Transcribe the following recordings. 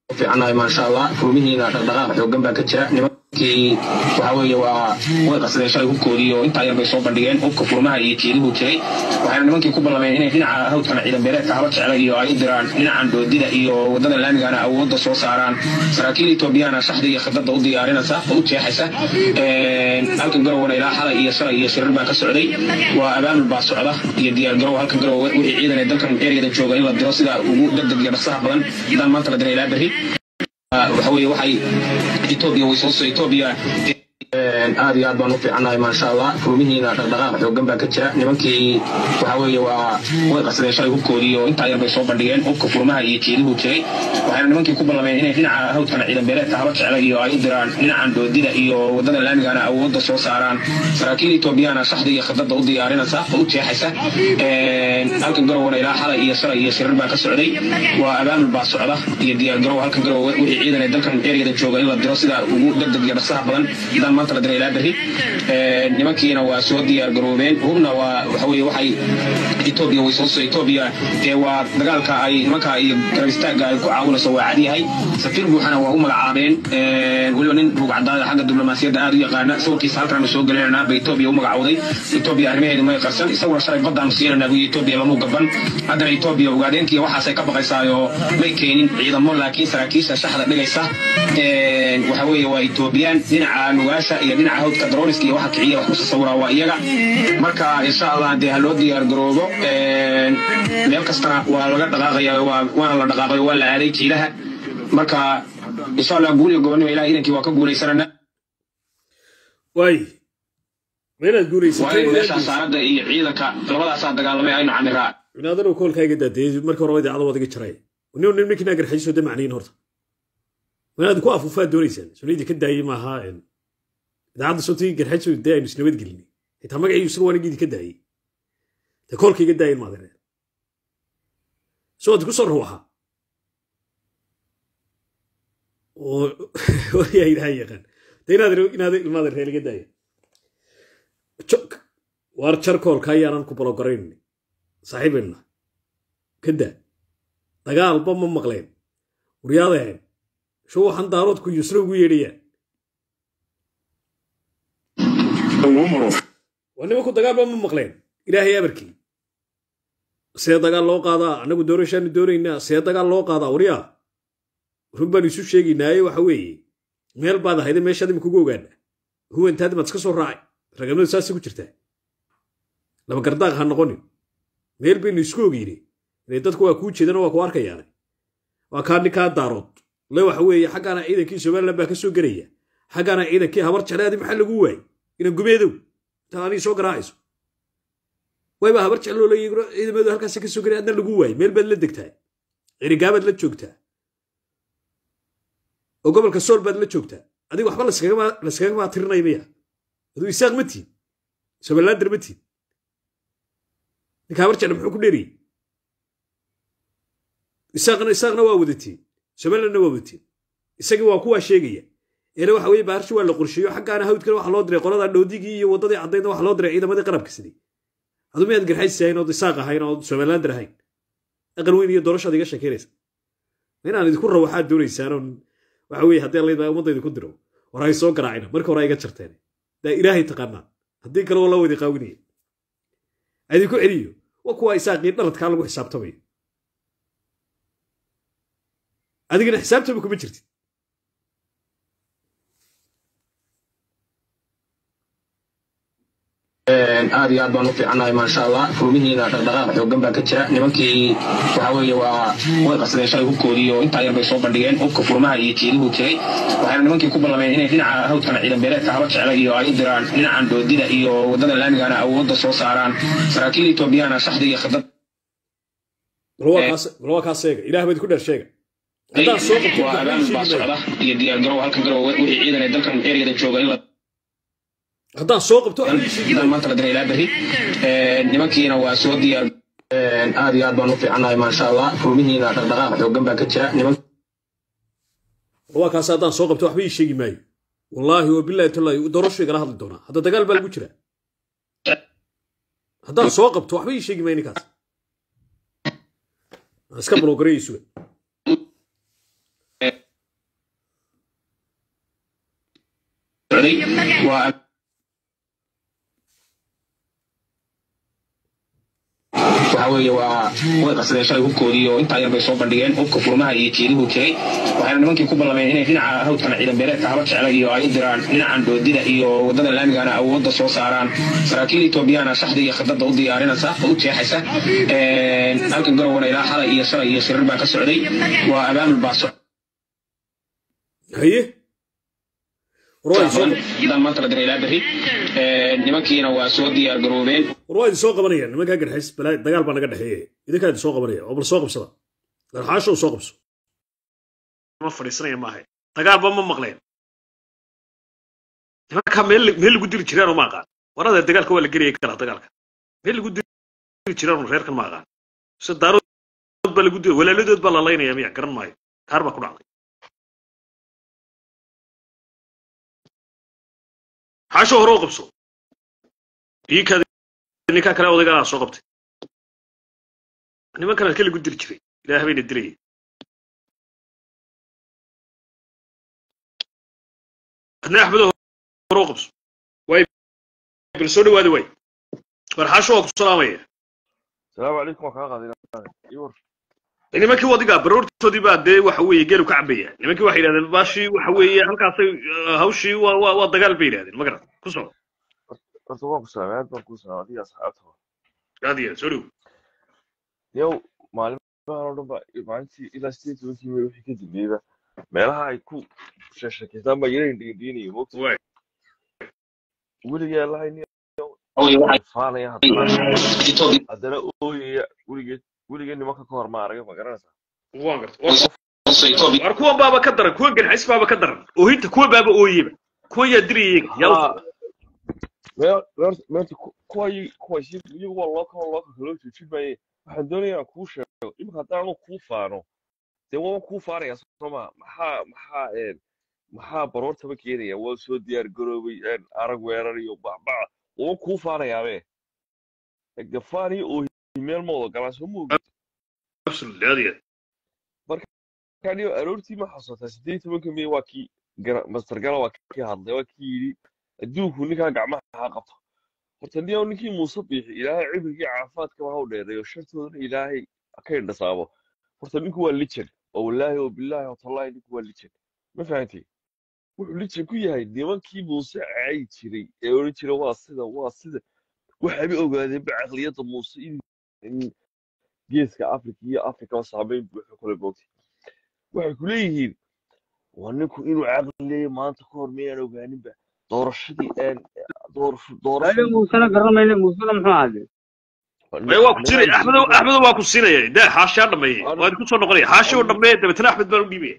في عنا ما شاء الله فمهنا دقائق حوجن بaa ka jira nimankii waxa weeye waa way qasday shalay ku koodiyo inta yar bay soo bandhigeen oo furmaha iyo jeeduhu jiray waxaana nimankii ku ballameen inay dhinaca hawdkana ciidan beereedka haba jecel iyo ay diraan dhinacan doodida iyo wadada laamigana awoodda soo saaraan saraakiil Itoobiyana saxda iyo khidada u diyaarinaysa oo u jeexaysa halkan garowana ilaa xalay iyo shalay iyo shirar baa ka socday waa abaabul baa socda iyo diyaar garow halkan garow wixii ciidan ee dalkan ereyada jooga in la diro sida ugu degdeg iyo dhaqsaha badan dan maanta la diray ilaa bari وحوي وحي إثيوبيا ويسوس إثيوبيا aad iyo aad baan u fiicanahay ma sha Allah furmihiina dhaqdhaqaaq xoogan baa ka jira nimankii waxa weeye waa way qasday shalay ku koodiyo inta yar bay soo bandhigeen oo furmaha iyo jeeduhu jiray waxaana nimankii ku ballameen inay dhinaca hawdkana ciidan beereedka haba jecel iyo ay diraan dhinacan doodida iyo wadada laamigana awoodda soo saaraan saraakiil Itoobiyana saxda iyo khidada u diyaarinaysa oo u jeexaysa halkan garowana ilaa xalay iyo shalay iyo shirar baa ka socday waa abaabul baa socda iyo diyaar garow halkan garow wixii ciidan ee dalkan ereyada jooga in la diro sida ugu degdeg iyo dhaqsaha badan dan maanta la diray ilaa bari nimankiina waa soo diyaar garoobeen hubna waa waxa weeye waxay Itoobiya way soo Itoobiya waa dagaalka ay nimanka iyo garabistaaga ay ku caawinayso waa cadiyahay safiir buuxana waa u magacaabeen waliba nin rugcadaada xagga diblomaasiyadda aad u yaqaana sawirkiisa halkan soo galeena bay Itoobiya u magacawday Itoobiya arrimaheedu ma qarsan isagoo shalay badaan siinana buu Itoobiya lamu gaban haddana Itoobiya ugaadeenkii waxaas ay ka baqaysaayo may keenin ciidamo laakiin saraakiisha shaxda dhigaysa waxa weeye waa Itoobiyaan dhinaca nugaasha iyo dhinaca hawdka droniska iyo waxa kiciya wax ku sawira waa iyaga marka insha Allah hadii loo diyaar garoobo meel kasta waa laga dhaqaaqayaa waana la dhaqaaqay waa la aaday jiilaha marka insha Allah guuriga gobolnimo ilaa idankii waa ka guulaysanana way meelaad guulaysatay meesha saarada iyo ciidanka labadaas dagaalamay aynu camiraa inaadana koolkayga daadey markii hore wadi cadaw wadiga jiray ninkii nagar xisho damacniin horta wanaad ku afuufaa doonaysaan suuliidi ka daayay maaha idaacadda sootii garxajso daayay isnabad gelin inta magaciisu soo wanagidi ka daayay ta koolkayga daayay maadare soo ku soo ruuxa oo yaa ilaahay yaqaan inaad ilmaada reeliga daayay war jar koolka ayaanan ku balogarayn saaxiibina kada dagaalba ma maqleen wariyaadeen شو waxaan daaroodku yusro ugu yeedhiyaan wanima ku dagaal ma maqleen ilaahay abarkii see dagaal loo qaadaa anagu doorashaan doonaynaa see dagaal loo qaadaa wariyaa runbaan isu sheegaynaaye waxa weeye meel baad ahayd meeshaad imika ugu ogaana huwa intaad maad iska soo raacay ragamadu saasi ku jirtaa laba gardaaq ha noqonin meel baynu isku ogeynay inay dadku waa kuu jeedana waa ku arkayaan waa kaa ninkaa daarood la waxa weeye xaqana ciidankii Soomaaliland baa ka soo garaya xaqana ciidankii habar jeclaadi maxaa lagu waayay in gumeedo taani soo garaayso wayba habar jecloo la yigro ciidamadu halkaas ka soo garay adna lagu waayay meel baad la degtaa erigaabad la joogtaa oo gobolka Sool baad la joogtaa adiga waxba la iskaga ma tirinaynaya aduu isaaq mati Soomaaliland darmati ninka habar jecel muxuu ku dheeri isaaqna waa wadatii Soomaaliland waa wadatii isagii waa kuwa sheegaya ee waxa weeye baarshi waa la qorsheeyo xaqana hawdkana waxa loo diray qolada dhoodigi iyo wadadii cadayda waxa loo diray ciidamadii qarabka sidii aduu meed garxaysayn oo isaaq ahayn oo Soomaaliland rahayn aqal weyn iyo doorashada iga sheekeynaysa inaan idinku rawaxaa doonaysaan waxa weeye hadii la yiraahdo ummadayda ku diro waray soo garaacina marka hore iga jarteen da ilaahay taqaana hadii kale wala wadi qaawiniye aydi ku celiyo waa kuwa isaaqii dhaladka lagu xisaabtamay adigana xisaabtaba kuma jirtid aad iyo aad baan u fiicanahay ma sha Allah furmihiina dhaqdhaqaaq xoogan baa ka jira nimankii waxa weeye waa way qasday shalay ku koodiyo inta yar bay soo bandhigeen oo furmaha iyo jeeduhu jiray waxaana nimankii ku ballameen inay dhinaca hawdkana ciidan beereedka haba jecel iyo ay diraan dhinacan doodida iyo wadada laamigana awoodda soo saaraan saraakiil Itoobiyana saxda iyo khidada loo ka sheegay ilaahay baad ku dhar sheegay hadaan soo qabto baa socda iyo diyaar garow halkan garow wixii ciidan ee dalkan ereyada jooga in la haddaan soo qabto maanta la diray ilaa bari nimankiina waa soo diyaar aad iyo aad baan u fiicanahay ma sha Allah furmihiina dhaqdhaqaaq xoogan baa ka jira niman waa kaas haddaan soo qabto waxba ii sheegi maayo wallaahi wa billahi tallahi doorasho igala hadli doonaa hadda dagaal baa lagu jira haddaan soo qabto waxba ii sheegi maayo ninkaas iska blogareeyay sugan waxa weeye waa way qasadeen shalay hubkoodii oo intaa yar bay soo bandhigeen hubka furmaha iyo jeedihuu jiray waxayna nimankii ku ballameen inay dhinaca hawdkana ciidan beeleedka haba jecla iyo ay u diraan dhinacan doodida iyo waddada laamigana awoodda soo saaraan saraakiil etoobiyana shaxda iyo khidadda u diyaarinaysa oo u jeexaysa halkan garowana ilaa xalay iyo shalay iyo shirir baa ka socday waa abaabul baa haye idan maanta la diray ilaa berri nimankiina waa soo diyaar garoobeen war waa soo qabanayaan nimankaa garxays balaa dagaal baa naga dhexeeye idinkaa idin soo qabanaya oo bal soo qabsada darxaasho soo qabso ma fadhiisanaya maaha dagaalba ma maqleen nimankaa meel lagu diri jiraan oo ma aqaan warada dagaalka waa la geliyay karaa dagaalka meel lagu diri jiraan reerkan ma aqaan se daarood baa lagu diri walaaladood baa la laynaya miya garan maayo kaar baa ku dhacday حاشو هروق بسو يك هذا نكا كلا ودقا سو قبتي اني ما كان الكل قدر جري لا هبين الدري انا احمد هروق بسو واي بالسودي وادي واي والحاشو السلاميه السلام عليكم وكا قادين يور اني ما كي ودقا برورتودي با دي waxa weeye geelu ka cabaya nimankii waxay yiraahdeen baashi waxa weeye halkaas hawshii waa dagaal bay yiraahdeen ma garan ku soo horta waan ku salaamaad baan ku salaamaad asxaabta qaadiya soo yow maalmahan oo dhan ba maalintii ilaa 8 meel wixii ka dambeeyay meelaha ay ku sheesheekaysan ba yareen dhiinay moogta way weligaa lahayn faanaya haddana ooyaya weligeed nimanka ka hor ma arag ma garanaysaa waan gartay war kuwa baaba ka daran kuwa garxis baaba ka daran oo hinta kuwa baaba ooyeba kuwa yaa diriyay meelta kuwa si iyagu waa loo kala joojinayay waxaan doonayaa kuu sheego imika haddaan kuu faano dee waan kuu faanaya sooma maxaa baroortaba keenaya waa soo diyaar garoobay arag weerar iyo bacbac waan kuu faanayaabe gafaani oo meel moodo galaan soo muuqdo marka aroortii ma xasuusta 18 May waa kii master gala waa kii hadlay waa kii yiri adduunku ninka gacmaha ha qabto horta ninkii Muuse Biixi ilaahay cibrigii caafimaadka waxa uu dheereeyo shartoodana ilaahay ka indhasaabo horta ninku waa legend oo wallaahi oo billaahi oo tallahi ninku waa legend ma fahantii wuxuu legend ku yahay nimankii Muuse ay jiray ee oran jiray waa sida waxay ogaadeen aqliyada Muuse in geeska Afrika saameyn buuxa kula boogtay waxay ku leeyihiin waa ninku inuu caqliyeeyo maanta ka hor meeyaan ogaaninba doorashadii doorashadii Muuse garanayna Muuse muxuu ahaday waa ku jiray Axmed waa ku siinayay daa xaasha dhameeyay waa ku soo noqonay xaasha dhameeyay dabtana Axmed baa u dhiibay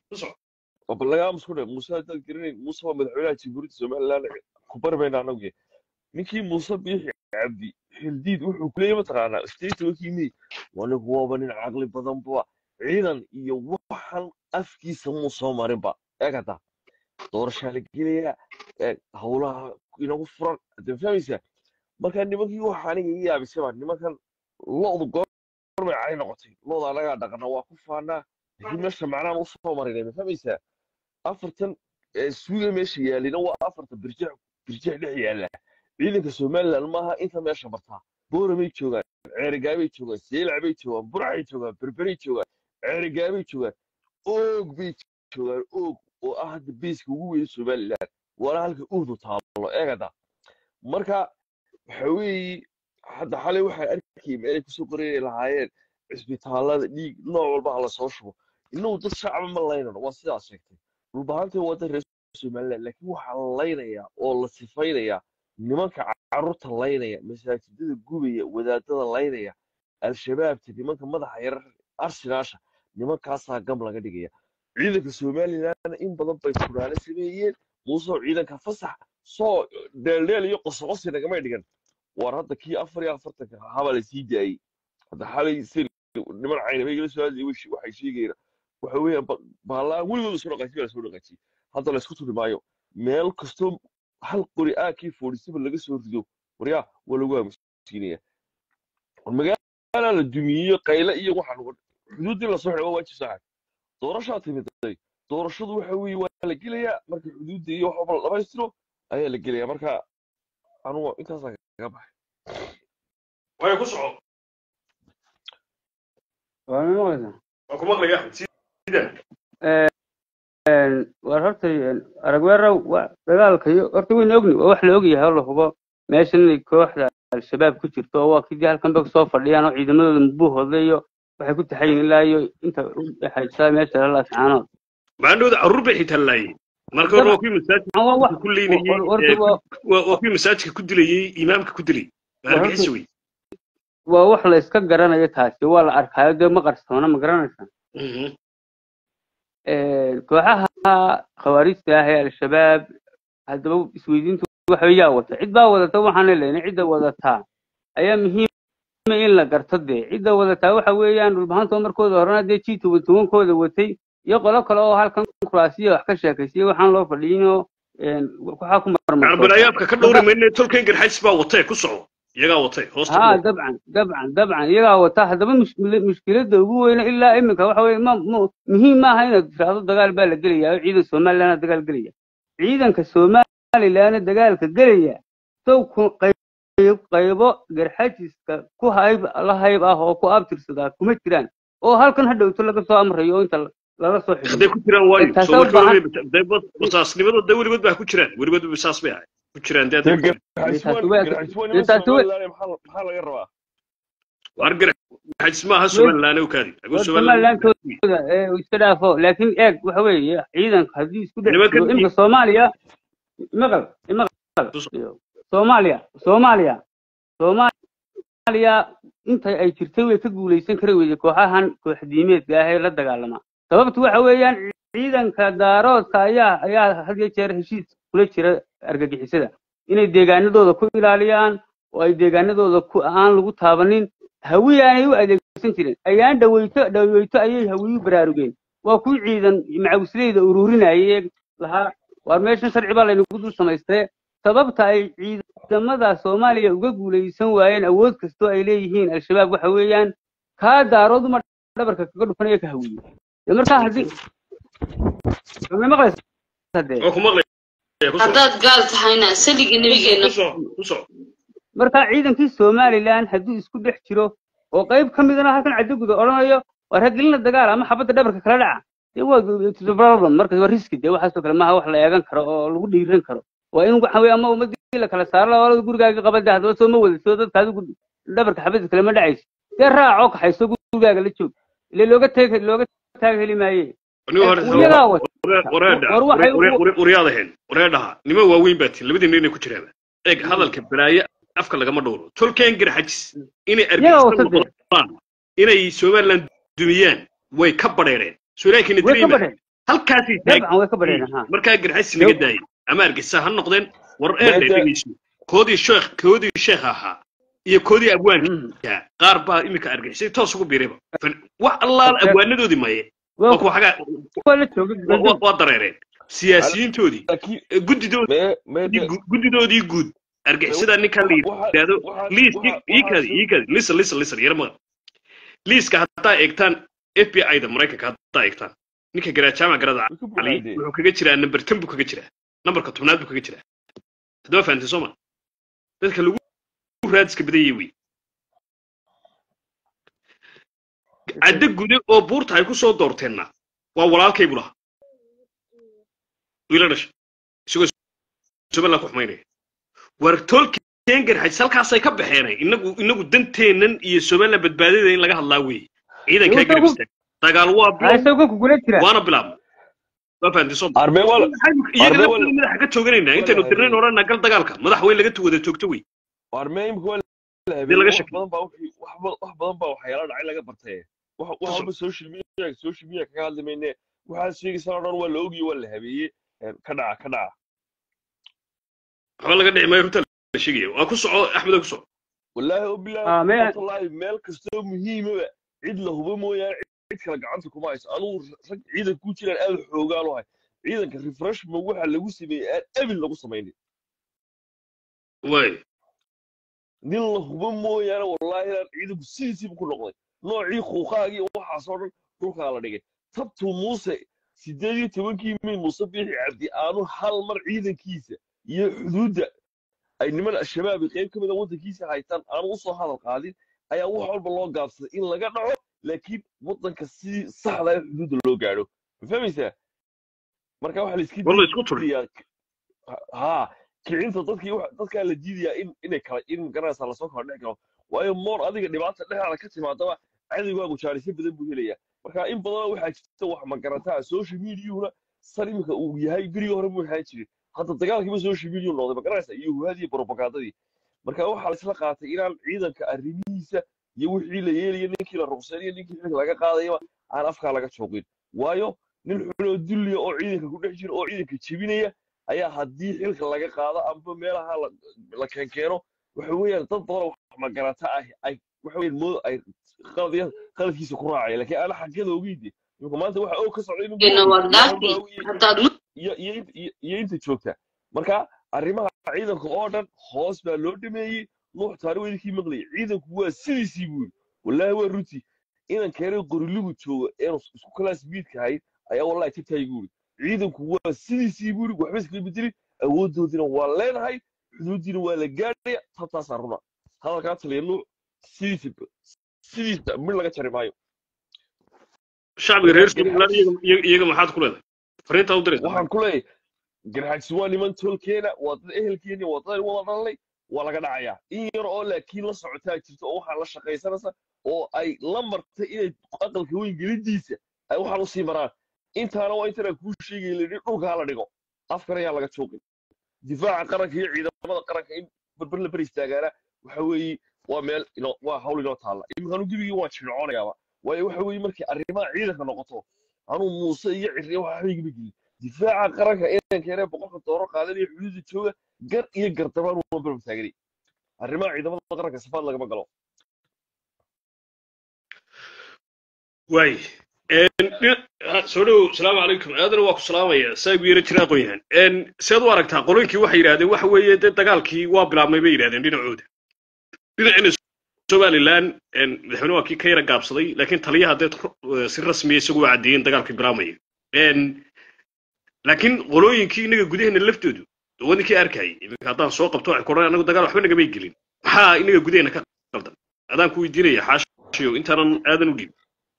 oo laga muskuday Muuse dad garanay Muuse waa madaxweynaha Jamhuuriyadda Soomaaliland ku barbayna anagu ninkii Muuse Biixi Cabdi xildiid wuxuu ku leeyahay mataqaana isteetoonkii May waa nin kuwa nin caqli badan baa ciidan iyo waxan afkiisa mu soo marinba eegata doorasho la gelaya hawlaha inagu furan dafaysa marka nimankii waxa aniga yaabisay nimankan loodu goorma ay noqotay looda laga dhaqana waa ku faanaa laakiin meesha macnaan u soo marinay ma fahmaysa afartan suuga meesha yaalina waa afartan birjeex dhex yaala ciidanka Soomaaliland maaha inta meesha martaa booramay joogaan ceerigaabay joogaan seelacbay joogaan burcay joogaan berberay joogaan ceerigaabay joogaan oog bay joogaan oog oo ah hadda beeska ugu weyn Soomaaliland wala halka urdu taalo eegada marka waxa weeye hadda xalay waxay arkay meel ku soo qorey lahaayeen isbitaalada dhiig nooc walba la soo shubo inuu dad shacab ma laynano waa sidaas sheegtay dhulbaahantay wada reer Soomaaliland laakiin waxa la laynaya oo la sifaynaya nimanka carruurta laynaya masaajidada gubaya wadaadada laynaya al-shabaabta nimanka madaxa yar arsenasha nimankaasaa gam laga dhigaya ciidanka Soomaaliland in badan bay furaale sameeyeen Muuse ciidanka fasax soo dheeldheel iyo qosqos nagama dhigan war hadda kii 44 haba la sii daayay hadda xalay sir niman caynabay la soo aadiyay waxay sheegayeen waxa weeyaan baalaa weligood soo dhaqaajiyay hadda la isku tulimaayo meel kasto hal qori aakii 47 laga soo rido wariya wala waa miskiinaya magaala la dumiyo qayla iyo waxan xuduudii la soo xidhay waa jisaad doorashada timiday doorashadu waxa weeye waa la gelaya marka xuduudii iyo waxba la dhameystiro ayaa la gelayaa marka anugu intaasaan kaga baxay way ku soco waa ma maqlaysaa waa ku maqlaya axmed sidan war horta aragweerow dagaalka iyo horta wayna ogni waa wax la ogyahay oo la hubo meeshan inay kooxda al-shabaab ku jirto oo waa kidii halkan bay soo fadhiyaan oo ciidamadooda mubuuhooda iyo waxay ku taxayin ilaa iyo inta u dhexaysa meesha la laascaanood maandhooda carruur bay xitaa laayeen marka hore waa kuwii masaajidka ku leynayey waa kuwii masaajidka ku dilayey imaamka ku dilay argixis wey waa wax la iska garanayo taasi waa la arkaayo dee ma qarsoona ma garanaysaa kooxaha khawaarijta ah ee al-shabaab haddaba isweydiintu waxa yaa wata cid baa wadata waxaan leeyahay cidda wadataa ayaa muhiim in la garto dee cidda wadataa waxa weeyaan dhulbahanto markooda horena dee G21-kooda watay iyo qolo kale oo halkan kuraasiyo wax ka sheekaysay waxaan loo fadhiinoo waxa ku marmar arbalayaabka ka dhowrimayna tolkeen garxays baa watay ku soco iyagaa watay hoosta dabcan iyagaa wata haddaba mushkiladda ugu weyn ilaa iminka waxa weeye muhiim maaha inaad tiraahdo dagaal baa la gelayaa oo ciidan Soomaaliland dagaal gelaya ciidanka Soomaaliland dagaalka gelaya soo qaybo garxajiska ku hayb ah oo ku abtirsada kuma jiraan oo halkan hadhowto laga soo amrayo inta lala soo xidhay haday ku jiraan waayo soo markaa basaasnimada dawligood baa ku jiraan weligood basaas bay ahay ku jiraan dad maxaa laga rabaa wargar xajismaha Soomaaliland oo kaadi Soomaaliland iska dhaafo laakiin eeg waxa weeye ciidanka hadii isku dhaco imka Soomaaliya maqal Soomaaliya inta ay jirtay way ka guuleysan karay weeye kooxahan kooxdiimeedka ah ee la dagaalama sababtu waxa weeyaan ciidanka daaroodka ayaa had iyo jeer heshiis kula jira argagixisada inay deegaanadooda ku ilaaliyaan oo ay deegaanadooda aan lagu taabanin hawiyaanay u adeegsan jireen ayaan dhaweyto ayay hawiyu baraarugeen waa ku ciidan macawsleyda ururinayay lahaa war meeshan sharci baa laynagu dul samaystay sababta ay ciidamada Soomaaliya uga guuleysan waayeen awood kastoo ay leeyihiin al-shabaab waxa weeyaan ka daaroodu ma dhabarka kaga dhufanaya ka hawiyo marka hadii ma maqlaysaa haddaad gaal tahayna saligii nabigeena marka ciidankii Soomaaliland hadduu isku dhex jiro oo qayb ka midna halkan cadoguda oranayo war hagelina dagaal ama xabada dhabarka kala dhaca waa problem marka waa riski de waxa soo kale ma wax la eegan karo oo lagu dhiiran karo waa in waxa weey ama ummadii la kala saaro la wada gurigaaga qabada hadaba soo ma wada soo dadkaadu dhabarka xabada kale ma dhacayso dee raaco ka hayso gurigaaga la joog ile looga taag heli maayeen wareedhaha nima waaweyn baa tiin labadii nin ku jiraan eeg hadalka balaaye afka lagama dhowro tolkeen garxajis inay argixisaan inay Soomaaliland dumiyaan way ka badheereen Soomaaliland diimaan halkaas markaa garxajis laga daayay ama argixisa ha noqdeen war dhegeyso koodii sheekh ahaa iyo koodii abwaanka qaar baa imika argixisay toos ugu biirayba wax allaal abwaanadoodii maye waa dareereen siyaasiyiintoodii guddidoodii guud argixisada ninka la yiraahdo listen yarma liiska hataa eegtaan FBI da Mareykanka hataa eegtaan ninka garaajama garada Ali wuxuu kaga jiraa number 10 buu kaga jiraa numberka 10aad buu kaga jiraa hadaba fahanteen Soomaal dadka lagu raadska badayay way cadda gude oo buurta ay ku soo doorteenna waa walaalkay bulaha wiilash isagoo Soomaaliland ku xumaynay war tolkeen garxajis halkaasay ka baxeen inagu danteenan iyo Soomaaliland badbaadada in laga hadlaa way ciidanka garabista dagaal waa waana bilaab waa fahanteen Soomaal armee madaxa ka tooganayna intaynu tirnayn orana gal dagaalka madax weyn laga wada toogto way armee imka wax badan baa waxyaalo dhacay laga bartay waxa social media kaga hadlamayne waxa sheegaysan dhan waa la ogiyo waa la habeeyay ka dhaca waxa laga dhicay runta la sheegayo waa ku soco Axmed ku soco wallahi meel kasto muhiim ah cid la hubo mooyaan cid kala gacanta kuma hayso anigu rag ciidan ku jiraan aad xoogaan oo hay ciidanka refreshment waxa lagu sameeyay abil lagu sameeyay way nin la hubo mooyaan wallahi ciidanku sidiisii ku noqday noocii xuquuqaagii waxa soo dhan dhulka la dhigay tabtu Muuse 18 May Muuse bixi cabdi aanu hal mar ciidankiisa iyo xuduudda ay niman al-shabaab qayb ka mid a waddankiisa haytaan aanu usoo hadal qaadin ayaa wax walba loo gaabsaday in laga dhaco laakiin waddanka si saxda ah xuduudda loo gaadho ma fahmaysaa marka waxa la iska diidayaa ها kicinta dadka la diidayaa inay kala in garanaysa la soo kala dhex galo waayo moor adiga dhibaato dhexaada ka timaadaba cadawgaagu jaarisyo badan buu helayaa marka in badan waxaa jirta wax ma garataa social media-una sar imika uu yahay berigii hore muu ahaan jirin hadda dagaalkiiba social media noqday ma garanaysa iyo huhaadii propagandadii marka waxaa la isla qaatay inaan ciidanka arrimihiisa iyo wixii la yeelaya ninkii la ruqsanayo ninkii xilka laga qaadayaba aan afkaa laga jooqin waayo nin xunoo dulliya oo ciidanka ku dhex jira oo ciidanka jebinaya ayaa haddii xilka laga qaado amba meelaha la keenkeeno waxa weeyaan dad badan wax ma garata ah ay waxa weeyaan mood ay qaladkiisa ku raacay laakiin ana xaggada ogeydi ninka maanta waxa oo ka socday iyo inta joogta marka arrimaha ciidanka oo dhan hoos baa loo dhameeyey nuux taariikhdii maqlay ciidanku waa sidiisii buuri wallaahi waa runtii inan keenay qoriligu joogo ee isku kalaas miidka ahayd ayaa wallahi tabtaay buuri ciidanku waa sidiisii buuri waxba iska bedelin awoodoodina waa leenahay xuduudiina waa la gaadhaya tabtaasaa runa hadalkaa taliya nuux sidiisa mid laga jari maayo shacbiga reer somaliland iyaga maxaad ku leedahay fariintaa u diraysa waxaan ku leeyahay garxaajis waa niman tolkeena waa dad ehelkeeni waa dad wada dhalnay waa laga dhacayaa in yar oo laakiin la socotaa jirto oo waxaa la shaqaysanaysa oo ay la martay inay aqalka weyn gelidiisa ay waxaan usii maraan intaana waa intaan kuu sheegay la yidhi dhulka hala dhigo afkan ayaa laga joogin difaaca qaranka iyo ciidamada qaranka in barbar la bar istaagaana waxa weeye waa meel waa hawl inoo taalla iminkaanu gebigii waan jircoonayaaba waayo waxa weeye markii arrimaha ciidanka noqoto anuu muuse iyo cirriya waxa haygama gelin difaaca qaranka ciidankeena boqolka dooro qaadanaya xuduudda jooga gar iyo gardabaan waan barbar taaganay arrimaha ciidamada qaranka safaad lagama galo waay soo dhow asalaamu calaykum aadana waa ku salaamaya saa gu yara jira aqoon-yahan seed u aragtaa qoloyinkii waxay yidhahdeen waxa weeye dee dagaalkii waa bilaabmay bay yidhahdeen dhinacooda dhinacina somaliland madaxweyne waa kii ka yara gaabsaday laakiin taliyaha dee si rasmiya isagu waa caddeeyeen dagaalkii bilaabmaya laakiin qolooyinkii inaga gudaheena laftoodu wadankii arkayay iminka haddaan soo qabto waxay koran anagu dagaal waxba nagamay gelin maxaa inaga gudaheena ka qaldan adaan ku weydiinaya xaashiyo intaanan aadan u dhiibin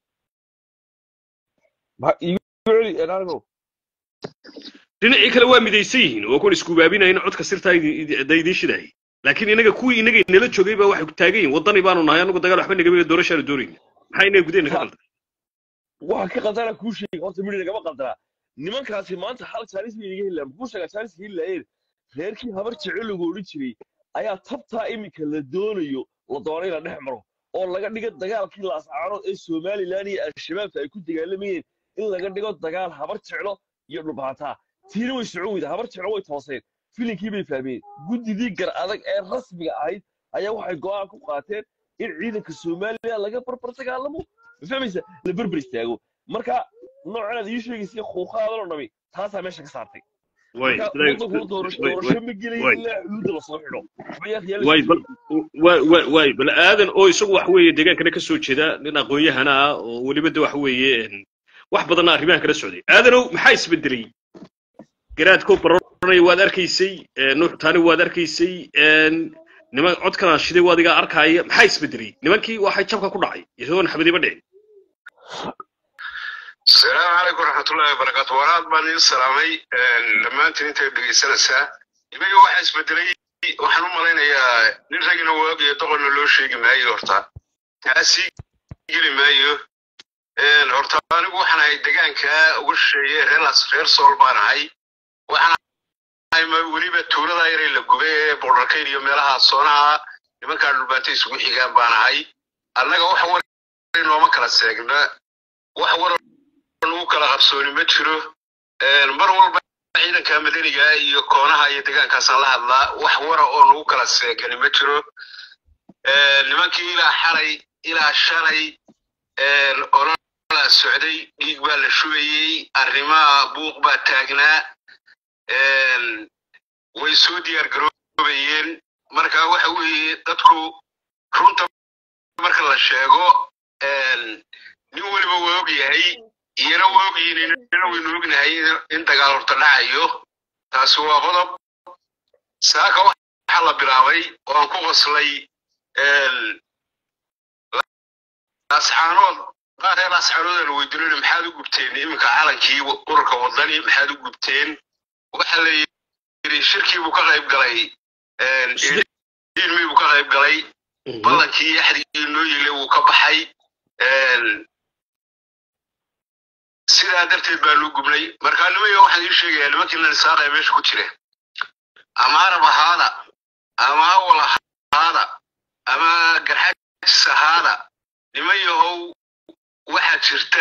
dhinacii kale waa midaysan yihiin oo kuwan iskubaabinayn codka sirtaa idiin shidaayay laakiin inaga kuwii inaga nala joogay baa waxay ku taagan yihiin waddani baanu nahay anagu dagaal waxba nagama doorashaanu doonayna maxaa inaga gudaheena ka qaldan waxa ka qaldana kuu sheegay horta midna nagama qaldanaa nimankaasi maanta hal jaanis bay inaga helayaan kuu sheegaa jaanis heli lahayn reerkii habar jecel lagu odhan jiray ayaa tabtaa iminka la doonayo la doonay la dhex maro oo laga dhigo dagaalkii laascaarood ee somaliland iyo al-shabaabta ay ku dagaalamayeen in laga dhigo dagaal habar jeclo iyo dhulbaataa tiina way socon weyda habar jeclo way tooseen filinkii bay fahmeen guddidii gar adag ee rasmiga ahayd ayaa waxay go'aan ku qaateen in ciidanka somaliland laga barbar dagaalamo ma fahmaysa la barbar istaago marka noocan aad ii sheegaysay khuuqaadan oo dhami taasaa meesha ka saartay doorasho ma gelaya ilaa xuduudda lasoo xidho waay bal aadan oo isagu wax weeye deegaankana ka soo jeeda nin aqoon-yahana ah oo weliba de wax weeye wax badanna arrimahan kala socday aadanow maxaa isbedelay garaadkoo baranaya waad arkaysay nuux taani waad arkaysay niman codkana shiday waa adigaa arkaaya maxaa isbedelay nimankii waxay jabka ku dhacay isagoon xabadiba dhicin السلام عليكم ورحمة الله وبركاته وراد بني السلامي لما أنت دقيسنا سا يبقى واحد بدري وحنا مرينا يا نرجع واقع يطغن له شيء ما يورتا تأسي يجري ما يو الورتا أنا وحنا يدقان كا وش ريلاس غير صلبان هاي وحنا هاي ما وليبة تورا داير اللي جوه بوركين يوم يلاها صنعة لما كانوا باتي سوي حجاب بان هاي أنا جوا حوار إنه ما كلا سجنا وحوار lagu kala qabsooni ma jiro mar walba ciidanka madaniga iyo koonaha iyo deegaankaasaan la hadlaa wax wara oo lagu kala seegani ma jiro nimankii ilaa shalay olala socday dhiig baa la shubayey arrimaha buuq baa taagnaa way soo diyaar garoobayeen marka waxa weeye dadku runta marka la sheego nin waliba waa og yahay iyana wogyiin inuu ognahay in dagaal horta dhacayo taasi waa qodob saaka waxa la bilaabay oo aan ku qoslay asxaanood qaar ee asxaanood la weydiinay maxaad u gubteen iminka calankii ururka wadani maxaad u gubteen waxa la yiri shirkii buu ka qayb galay ilmi buu ka qayb galay balankii yaxrigii noo yile uu ka baxay sidaa darteed baa loo gubnay markaa nimayo waxaan ii sheegayaa nimankii la saaqay meesha ku jira ama arab ahaada ama awal ahaada ama garxaajis ahaada nimayahow waxaa jirta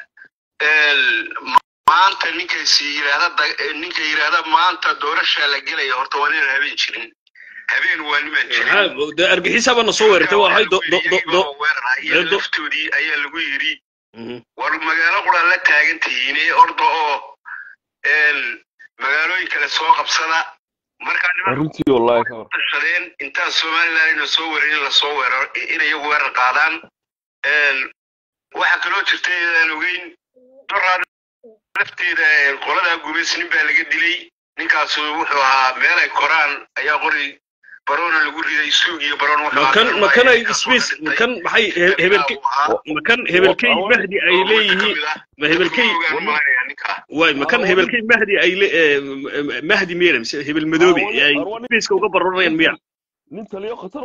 maanta ninka yiraahda maanta doorasha la gelaya horta waa inaan habeen jirin habeen waa niman jirin argixisaba na soo weerartay waa hay laftoodii ayaa lagu yiri war magaalo qura la taagan tihiin ordo oo magaalooyin kale soo qabsada markaa runtii wallahi ka shadeen inta Soomaaliland soo weerin la soo weerar inay weerar qaadaan waxa kaloo jirtay inaan ogeyn dorar lafteeda qolada guuleysnin baa laga dilay ninkaas wuxuu ahaa meel ay koraan ayaa qori baroona lagu riday suuq iyo baroon waxa makan ay space makan maxay hebelkay mahdi ay leeyihiin ma hebelkay way makan hebelkay mahdi ay mahdi meeram hebel madoobi ay space uga baroonayaan miya nin taliyo khatar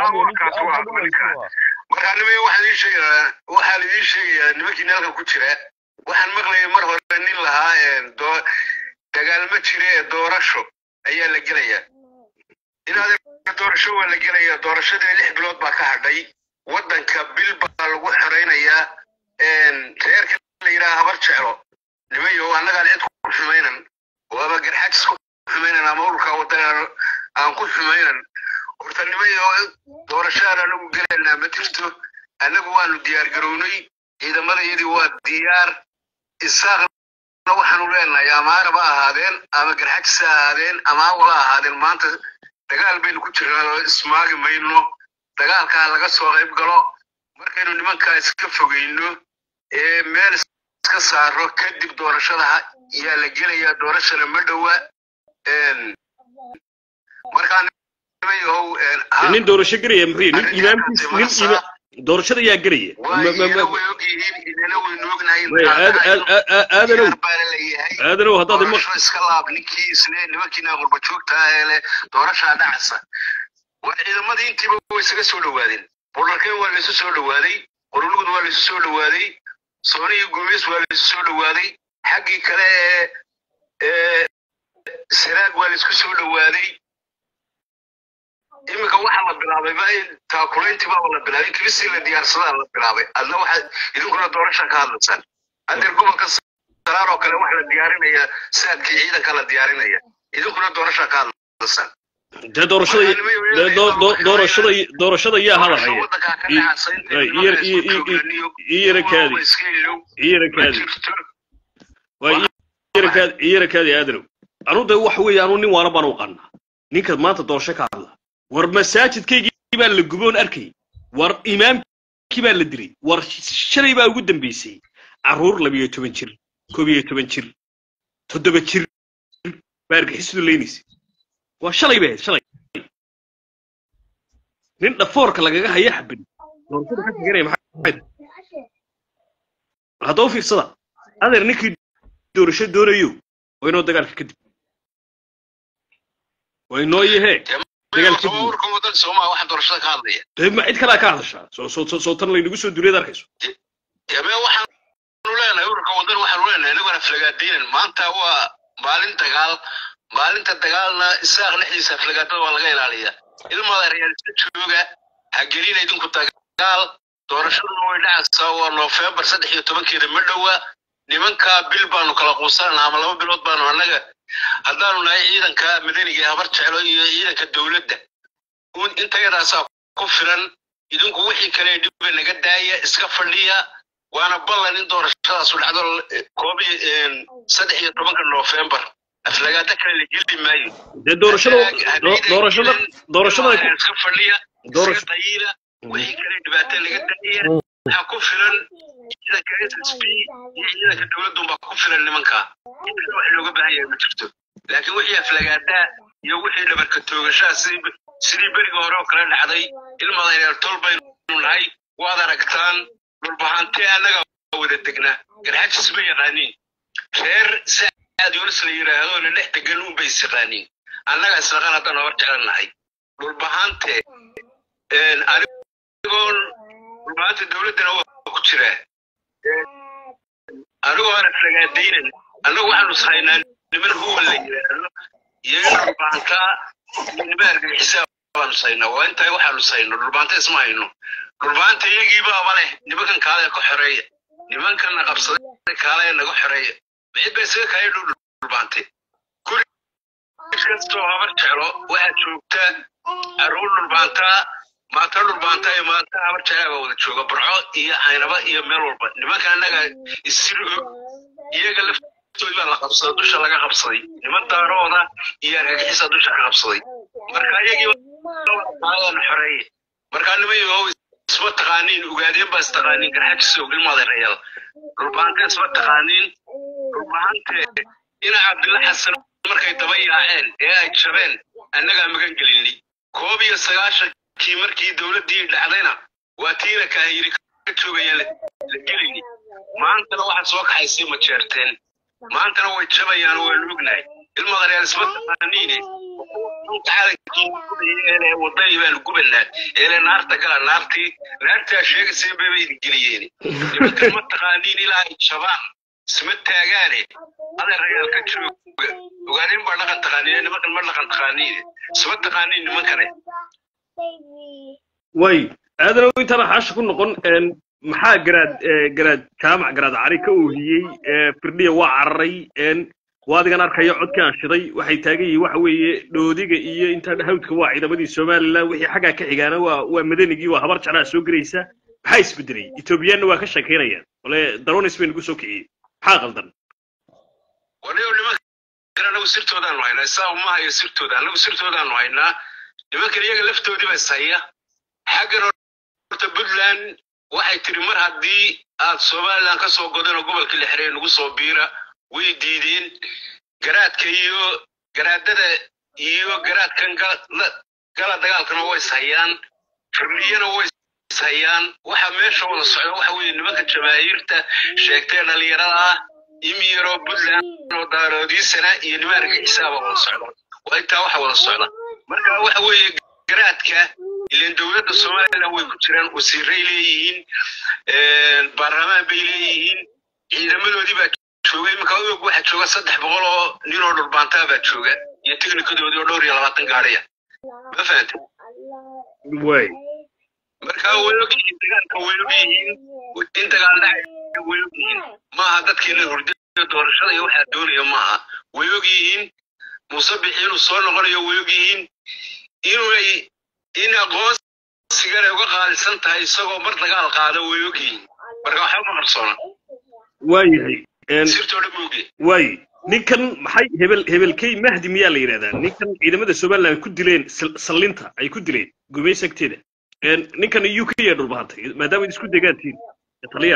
markaa nimay waxaan idin sheegayaa nimankii nalka ku jira waxaan maqlayay mar hore nin lahaa dagaal ma jire doorasho ayaa la gelayaa inaad doorasho waa la gelayaa doorashadii 6 bilood baa ka hadhay waddanka bil baa lagu xoreynayaa reerka la yiraahdo habar jeclo nimayo annaga cid ku xumaynan waaba garxaajis ku xumaynan ama ururka waddan aan ku xumaynan horta nimayo doorashada lagu gelaynaa ma jirto annagu waanu diyaar garownay ciidamadayadii waa diyaar isaaqna waxaanu leenahay ama arab ahaadeen ama garxaajis ahaadeen ama awal ahaadeen maanta dagaal baynu ku jirnaa oo ismaagi mayno dagaalka laga soo qayb galo markaynu nimanka iska fogeyno meel iska saaro kadib doorashada yaa la gelayaa doorashada ma dhowa markaan nin doorasho gelaya muxuu nin imaamkiisa doorashada yaa gelaya aadanow haddaad iska laab ninkii isle nimankiina qurba joogta ee doorashaa dhacasa waa ciidamadii intiiba way isaga soo dhawaadeen bolarkeen waa laysu soo dhawaaday qorulugud waa laysu soo dhawaaday sooniyo gumeys waa laysu soo dhawaaday xaggii kale siraag waa laysku soo dhawaaday imika waxa la bilaabay baa taakulayntii baa la bilaabay kibisi la diyaarsadaa la bilaabay adna waxa idinkuna doorasho ka hadlaysan adeer gobolka saraaro kale waxa la diyaarinaya saadkii ciidanka la diyaarinaya idinkuna doorasho ka hadlaysan doorashada yaa hadalaya iyarakaadi aadanow anuda waxa weeye anu nin waana baan u qannaa ninka maanta doorasho ka hadla war masaajidkaygii baa la guboon arkay war imaamkii baa la dilay war shalay baa ugu dambeysay caruur 12 jir 11 jir 7 jir baa argixisadu leynaysay waa shalay baa shalay nin dhafoorka lagaga haya xabin doorashada ka fikiray maxay hadoo fiirsada adeer ninkii doorasho doonayo waa inoo dagaalka kadib waa inoo yahay dagaalka ururka waddan Soomaa waxa doorashada ka hadlaya ma cid kale ka hadashaa soo tan laynagu soo duriyad arkayso yaba waxaan leenahay ururka waddan waxaan leenahay inaguna flagaadeen maanta waa maalinta dagaalna isaaq lixdiisa flagaadada waa laga ilaaliyaa ilmada reerista jooga ha gelin idinku dagaal doorashadu way dhacaysaa waa November 13 ma dhowa nimanka bil baanu kala quusanaa ama 2 bilood baanu anaga haddaanu nahay ciidanka madaniga habar jeclo iyo ciidanka dawladda inta yaraasa ku filan idinku wixii kale dib naga daaya iska fadhiya waana ballan in doorashadaas u dhacdo 13 November aflagaada kale la geli maayo doorashada iska fadhiya doorashada wixii kale dhibaato laga daaya waxa ku filan ciidanka SSP iyo ciidanka dawladdu baa ku filan nimanka inta wax looga baahan yahay ma jirto laakiin wixii aflagaada iyo wixii dhabarka toogashaa sidii beriga hore oo kale dhacday ilmadayreer tol baynu nahay waad aragtaan dhulbahantee annaga wada degnaa garxajis ma yaqaaniin reer saad yoris la yidhaahdo la dhex degan uun bay isaqaaniin annaga islaqan haddaan hor jeclan nahay dhulbahante anigoon dhulbahanta dowladdana waa ku jiraa anigoo aan aflagaadaynan annagu waxaanu ishaynaa niman huwa la yidhaahdo iyaga dhulbahantaa niman argagixisaa baanu ishaynaa waa intaa waxaanu ishayno dhulbahanta isma hayno dhulbahanta iyagiibaaba leh nimankan kaale ka xoreeya nimankanna qabsaday kaale naga xoreeya mid bay isaga kaaya dhulbahante guri kastoo habar jeclo waxaad joogtaa carruur dhulbahantaa maanta dhulbahantaa iyo maanta habar jeclaa wada jooga burco iyo caynaba iyo meel walba nimanka annaga isrigo iyaga laftoodi baa la qabsaday dusha laga qabsaday niman daarooda iyo argagixisa dusha ka qabsaday marka iyagiibaana xoreeye markaa nimayo isma taqaaniin ugaadeen baa istaqaaniin garxajisoo gilmadeerayaal dhulbahante isma taqaaniin dhulbahante ina cabdilla xasan markay daba yaaceen ee ay jabeen annagaa magan gelinay 19 markii dowladdii dhacdayna waa tiina kaahiri ka joogayaan la gelinay maantana waxaa soo kaxaysay ma jeerteen maantana way jabayaan waa lugnahay ilmadareer isma taqaaniine wadani baan gubanaa ee naarta kala naartaa sheegaysay bay geliyeen nimanka ma taqaaniin ilaa ay jabaan isma taagaane adeerayaal ka jooga ogaadeen baa dhaqan taqaaniin nimankan ma dhaqan taqaaniin isma taqaaniin nimankane way aadana intana xaash ku noqon maxaa garaad jaamac garaad cali ka oohiyey firdhiya waa cararay waadigan arkaya codka aan shiday waxay taagan yihiin waxa weeye dhoodiga iyo inta hawdka waa ciidamadii Soomaaliland wixii xaga ka xigaana waa madanigii waa habar jeclaa soo galaysa maxay isbedelay Ethiopian waa ka shaqeynayaan wala daroon Spain ku soo kiciyay maxaa qaldan waliyo nimanka anagu sirtoodaan waynaa saamaha iyo sirtooda anagu sirtoodaan waynaa nimanka iyaga laftoodii baa sayya xaggan horta Puntland waxay tiri mar haddii aad Soomaaliland ka soo godano gobolka Lixirey nagu soo biira way diideen garaadka iyo garaadada iyo garaadkan gala dagaalkana way sayaan firmiyana way sayaan waxa meesha wada socda waxa weeye nimanka jamaahiirta sheegtay dhalinyarada imiro Puntland oo daaroodiisana iyo nimanka xisaaba wada socda waa intaa waxa wada socda marka waxa weeye garaadka ileen dowladda Soomaaliland way ku jiraan wasiiray leeyihiin baarlamaan bay leeyihiin ciidamadoodii baa joogay marka waxa jooga 300 oo nin oo dhulbaantaa baa jooga iyo tiknikadoodii oo dhowr iyo 20 gaariya ma fahanti way marka weelkii dagaalka weelbiin in dagaal dhacay weelbiin ma aha dadkii la hurday doorashada iyo waxa doonaya ma aha weelgiin musabixiin soo noqonayo weelgiin in aqoonsiga uga qaalisan tahay isagoo mar dagaal qaado weelgiin marka waxa ma qarsoona waayahay sirtooda mooge way ninkan maxay hebelkay mahdi miyaa la yiraahdaa ninkan ciidamada Soomaaliland ku dileen sallinta ay ku dileen gumeysagteeda ninkan UK ee dhulbahantay maadaama isku degaantiin Italiya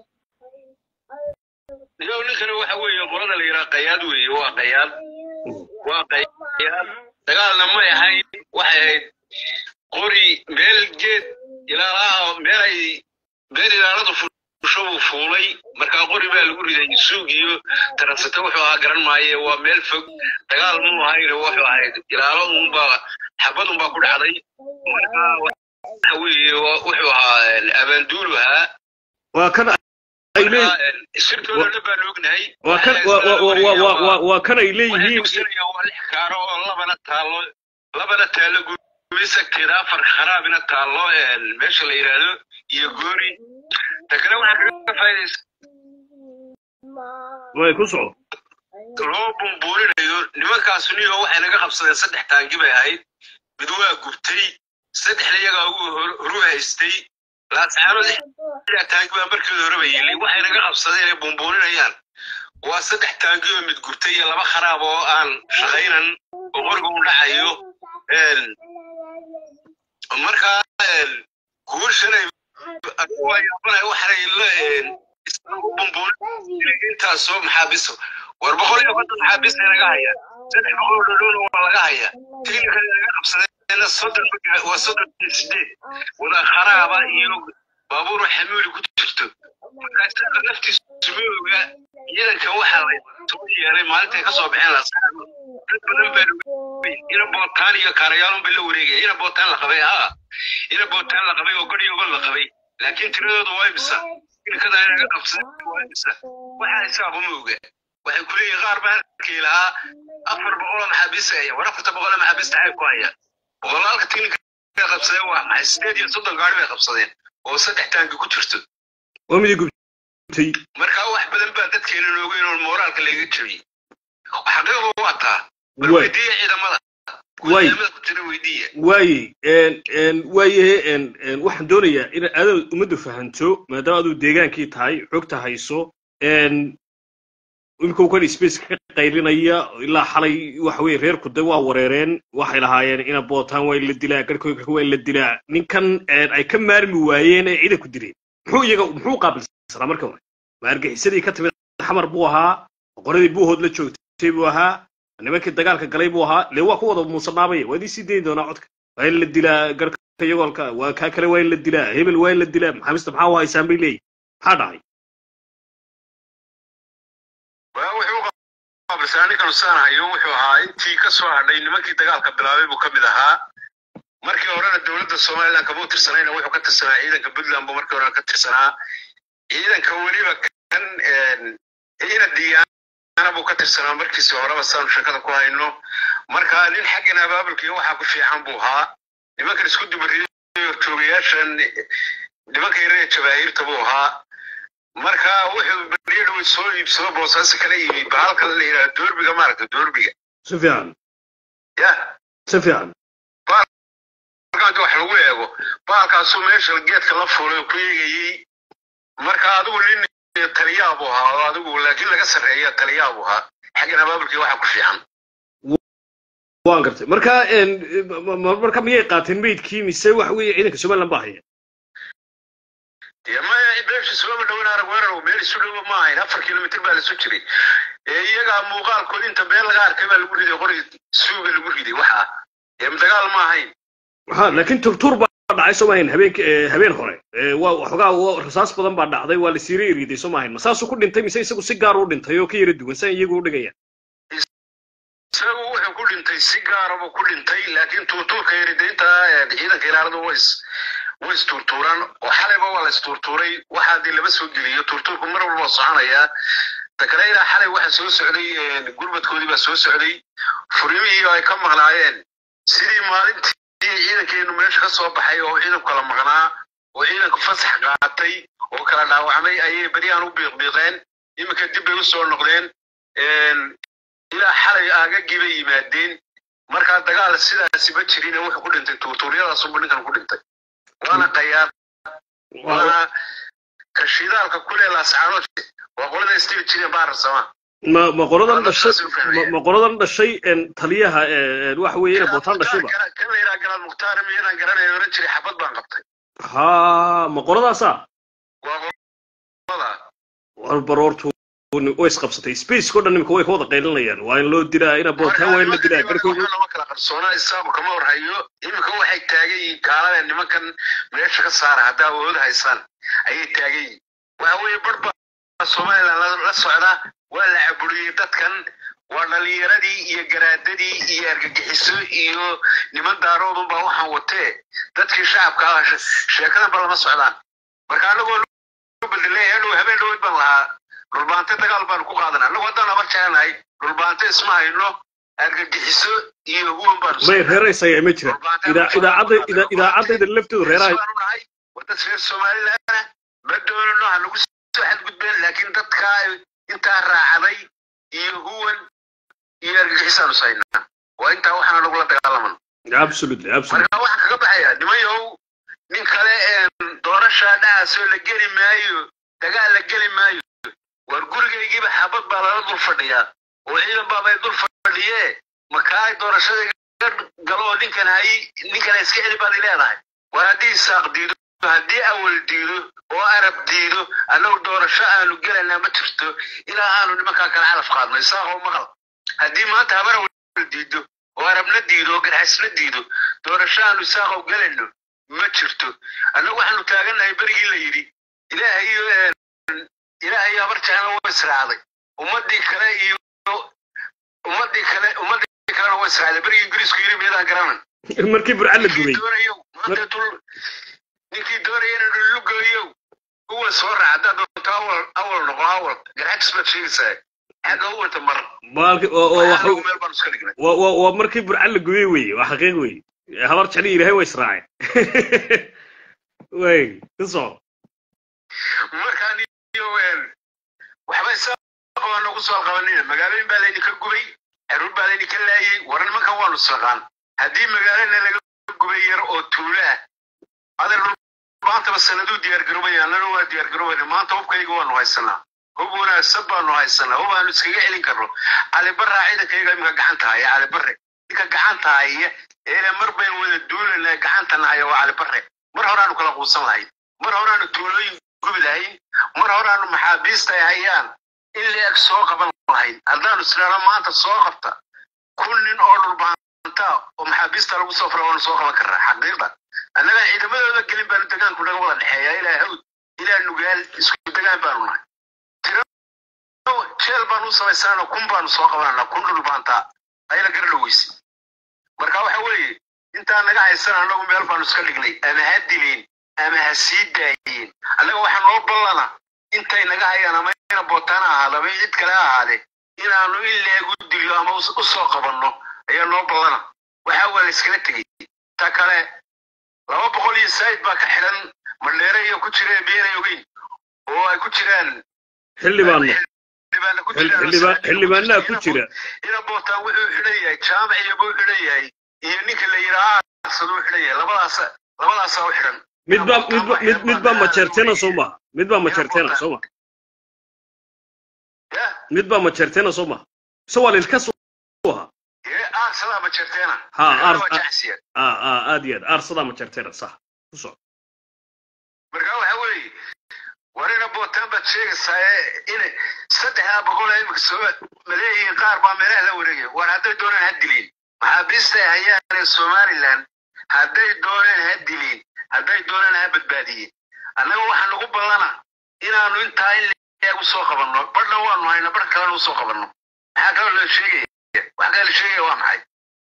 iyo ninkan waxa weeye qorada la yiraahdo qayaad weeye waa qayaad dagaalna ma yahay waxay qori meel geed ilaa meel ilaaladu شو فولي مركا قري بالو ريدي سوق iyo taransata wuxuu ahaa garan maaye waa meel fog dagaal muu hayro wuxuu ahayd ilaalo uun baa xabad uun baa ku dhacday marka wuxuu ahaa abaanduulaha waa kan ay leeyihiin sirtooda baa loognahay waa kan ay leeyihiin waa lix kaaro oo labana taalo guulisagteeda afar kharaabina taalo meesha la yiraahdo iyo goori takana waxa ka faa'iideys way ku soo loo bumbuurinayo nimankaas niyo waxay naga qabsadeen 3 taangi bay ahayd mid waa gubtay 3 iyaga ugu horu haystay la saaro 6 taangi baa markii hore bayay waxay naga qabsadeen ay bumbuurinayaan waa 3 taangi oo mid gubtay iyo 2 kharaab oo aan shaqaynan oo qoriga u dhacayo marka guushanay waa yaabana waxay la bumbuurin inta soo maxaabiso والبقول يقول حابس لنا هيا سنة بقول لون ولا هيا تيجي كذا قبصة الصدر والصدر الجديد ولا خرابة بابور حمول كترته نفتي سموه إذا كوحة يعني مالتي كسب حين الأصحاب إلى بوتان يا كاريالهم بالوريجة إلى بوتان لقبيها إلى بوتان لقبي وقري يقول لقبي لكن ترى ضوايبسة إلى كذا أنا قبصة ضوايبسة واحد ساق موجة واحد كل غاربان كيلها أفر بقول محابسة هي ورفت بقول محابسة هاي كويا والله كتير قبصة واحد استدي صدق قارب قبصتين وصدق تانك كترته ومدي قبتي marka wax badan baa dadkeena loogu inuu moraalka laga jabiyay xaqiiqo waa taa way ciidamada way ku jira weydiiya waxaan doonayaa in aad umadu fahanto maadaama aad deegaankii tahay xogta hayso imika kan space ka qaylinaya ilaa xalay wax weey reer ku day waa wareereen waxay lahaayeen in bootaan way la dilaa garkooyinka way la dilaa ninkan ay ka maarmi waayeen ay ciidan ku direen muxuu qaabilsanaa marka hore maargixisadi ka timid xamar buu ahaa qoradii buu hood la joogtay buu ahaa nimankii dagaalka galay buu ahaa lee waa ku wada muusanaabay waa sii deyn doonaa codka waa la dilaa garka yagolka waa ka kale waa la dilaa hebel waa la dilaa maxamista maxaa waa isaan bay leeyahay maxaa dhacay قابلساني كانوا سنة يوم وحوها انتي كسوا هذي نمكي تقال قبلها بكملها مركي ورانا الدولة الصومالية لان كبو ترسنين وحو كترسنا إذا كبدل أنبو مركي ورانا كترسنا إذا كوني كان إذا الديانة أنا بو كترسنا مركي سوارا بسان شكرا كوها إنه مركا لين حقنا بابلكي وحا كفي عنبوها نمكي نسكد بريد توبياشن نمكي ريد شباهير تبوها marka wuxuu bariidu soo iibsado boosas kale iyo baalka la yiraahdo doorbiga marka doorbiga Sufyan baalka wax lagu eego baalkaas meesha geedka la fuulay ku yeegayay marka adigu lin taliyaabo ahaa adigu laakiin laga sareeyo taliyaabo ahaa xagana baabalkii waxa ku fiican waan gartay marka miyay qaateen meedkii mise wax weey ciidanka Soomaaliland baahaya ما يبغى سلام دونا رجونا وميري سلوم ما هي 4 كيلومتر بالسوتشري يجا موقال كل انت بيلغار كما لغوري قري سوق لغوري waxa dagaal ma ahayn laakiin turtur baa dhacay Soomaaliland habeen hore waa xogaa rasaas badan baa dhacday waa la siriiriday Soomaaliland masaasu ku dhintay mise isagu si gaar u dhintay oo ka yara duwan san iyagu u dhigayaan isagu wuxuu ku dhintay si gaar ah ku dhintay laakiin turturka yarideynta ciidanka ilaalada ويستورتوران وحلبة ولا استورتوري واحد اللي بس ودي تورتوركم مرة ولا صعنايا تكرينا حلبة واحد سوي سعودي قربة كودي بس سوي سعودي فريمي هاي كم مغلاين سيدي مالك إذا كانوا ماشي خصوا بحي أو إذا كلام مغنا وإذا كفسح قاعتي وكلا نوعمي أي بريان وبيغين إما كدب يوصل نقدين إلى حلبة أجا جيبي مادين مركز دجال السيدة سبت شرينا وح كل أنت تورتوريا صوبني كان كل أنت وانا قياد وانا كشيدالك كل الاسعارات وقولنا استيل جيرين بار سما ما قرضان دشي ان تليها wax weeyna bootaan dhashiba kana ila garan muxtaar meena garanay oran jiray xabad baan qabtay ma qoradaasa wala barortu oo isqabsatay space ko dhan imika way ka wada qaylinayaan waa in loo diraa ina bootaan way la diraa garkooda lama kala qarsoona isaab kama warhayo imika waxay taagay kaalada nimankan meesha ka saar hadaa wada haysan ayay taagay waxa way barba Soomaaliland la socda waa la caburiyay dadkan waa dhalinyaradii iyo garaadadii iyo argagixiso iyo niman daaroodun baa waxaan watee dadkii shacabka ah sheekada bal ma socdaan marka anagoo beddelay habeen dhow baan lahaa dhulbaante dagaal baan ku qaadanaa anagu haddaan laba jecelahay dhulbaante isma hayno argagixiso iyo huwan baan bay reeraysay ma jira idaacadda lafteedu reerahay wada Soomaaliland ma doonano anagu soo xadgudbeen laakiin dadka inta raacday iyo huwan iyo argagixiso sayna waa inta waxaan lagu la dagaalaman absolutely marka waxa kaga baxaya nimayow nin kale doorasha dhaasoo la geli maayo dagaal la geli maayo war gurigaygiiba xabad baa la dul fadhiyaa oo ciidan baa bay dul fadhiyee markaa doorashada galo ninkan iska celi baa leedahay war haddii saaq diido haddii awal diido oo arab diido annagu doorasho aanu gelanaa ma jirto ilaa aanu nimankaa kale calaf qaadno isaaqoo maqal haddii maanta habar awal diido oo arabna diido oo garxasna diido doorasho aanu isaaqoo gelanno ma jirto annagu waxaanu taagannahay berigii la yidhi ilaahay habar jecla waa israacday ummadii kalena waa israacday berigii ingiriisku yidhi meelaan garanan markii burca la gubay ninkii doonaya inuu dhullugeeyo kuwa soo raaca haddaad doonto awal noqo awal garxajis baad sheegaysaa xagga u wanta mar meel baan iska dhignay waa markii burca la gubay weye waa xaqiiq weye habar jecli ilaahay waa israaceen way kasoo markaan iyo waxba isaaqoo nagu soo qabanina magaalooyin baa laydinka gubay xaruur baa laydinka laayay war nimankan waanu saqaan haddii magaalana laga gubay yar oo tuulo ah adeer maantaba sanaduu diyaargaroobaya annana waa diyaargaroobayna maanta hubkayga waanu haysanaa hub wanaagsan baanu haysanaa hub aanu iskaga celin karno calibarraa ciidankayga iminka gacanta haya calibarre ninka gacanta haya eele mar baynu wada duulanaa gacantana haya waa calibarre mar horaanu kala quusan lahayn mar horaanu tuulooyin gubi lahayn mar horaanu maxaabiista ay hayaan in leeg soo qaban lahayn haddaanu isnaano maanta soo qabta 1,000 nin oo dhulbaanta oo maxaabiista lagu soo fara waanu soo qaban karnaa xaqiiqda annaga ciidamadooda gelin baanu degaanku naga wada dhexeeya ilaa hawd ilaa nugaal isku degaan baanu nahay jeel baanu u samaysanano 1,000 baanu soo qabananaa 1,000 dhulbaanta ayla garla weyse marka waxa weeye intaa naga haysan annagu meel baanu iska dhignay ama ha dileen ama ha sii daayeen annaga waxa noo ballana intay naga hayaan ama ina bootaan ahaada ama cid kale ahaade inaanu in leegu dilo ama u soo qabanno ayaa noo ballana waxa waa la iskala tegey ta kale 200 iyo sayd baa ka xiran mandheere iyo ku jira beenay ogeyn oo ay ku jiraan xildhibaanna ku jira ina bootaan wuxuu xidhan yahay jaamac iyo buu xidhan yahay iyo ninka la yidhaaha saduu xidhan yahay labadaasaa u xidhan midba majeerteena sooma midba majeerteena sooma midba majeerteena sooma sawal ilkas waa arsada majeerteena aad iyo aad arsada majeerteena sax ku soo marka waxa weeye warina bootaan baad sheegaysaa in 300 imika soo maleeyihiin qaar baa meelaha la wareegay war hadday doonaan ha dileen maxaabiista ay hayaan Somaliland hadday doonaan ha dileen hadday doonaan ha badbaadiyeen annaga waxaan ugu ballana inaanu intaa in leegu soo qabanno badna waanu hayna bar kalena u soo qabanno maxaa kaloo la sheegaya wax kale la sheegaya waa maxay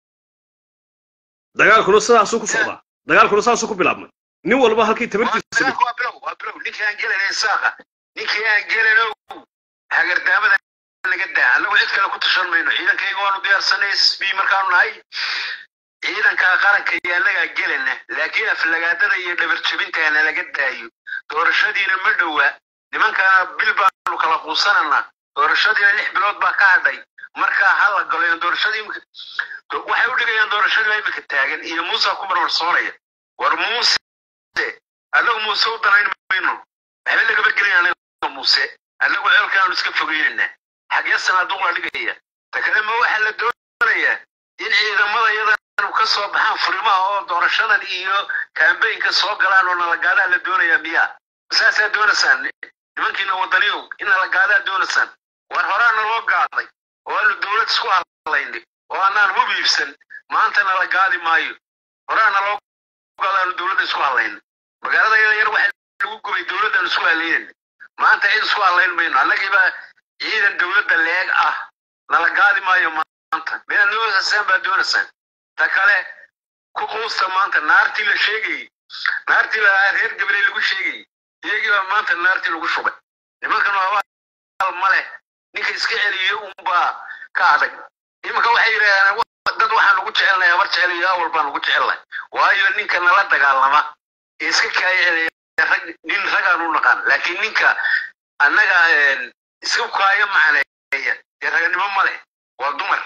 dagaalkuna sidaasuu ku socdaa dagaalkuna sidaasuu ku bilaabmay nin walba halkii tabartiisa waa bilow ninkii aan gelanay saaqa ninkii aan gelano hagardaamada naga daa annagu cid kale ku tashan mayno ciidankayga waanu diyaarsanay SB markaanu nahay ciidanka qaranka iyo annagaa gelana laakiin aflagaadada iyo dhabarjabintaana laga daayo doorashadiina ma dhowa nimankana bil baanu kala quusananaa doorashadiina 6 bilood baa ka hadhay markaa hala galo doorashadii waxay u dhigayaan doorashadii imika taagan iyo Muuse ku marmarsoonaya war Muuse annagu Muuse u danayn mayno waxba lagaba gelinaa Muuse annagu ceelkaanu iska fogeynaa xagee sanaaduq la dhigaya takale ma waxa la doonayaa in ciidamada iyadana ka soo baxaan furimaha oo doorashadan iyo campaign-ka soo galaan oo nalagaada la doonayaa miya saasa doonasaan nimankiina wadaniyo in nalagaada doonasaan war horaana loo gaaday oo aanu dawlad isku hadlaynay oo aanaan hub iibsan maanta nalagaadi maayo horaana loo gaadaanu dawladda isku hadlaynay magaalada yar waxa lagu gubay dawladdan isku hadlaynay maanta cid isku hadlayn mayno annagiiba ciidan dawladda leeg ah nalagaadi maayo maanta meel noo hasaan baa doonasaan ta kale ku quusta maanta naartii la sheegay naartii la reer gabriel lagu sheegay iyagii baa maanta naartii lagu shubay nimankan waa male ninka iska celiyo unbaa ka adag iminka waxay yidhaahdaan dad waxaan ugu jecelnahay habar jecel iyo awal baan ugu jecelnahay waayo ninka nala dagaalama iska kaaya celiya nin ragaan u naqaan laakiin ninka annaga iska kaaya macneeya dee raganimo male waa dumar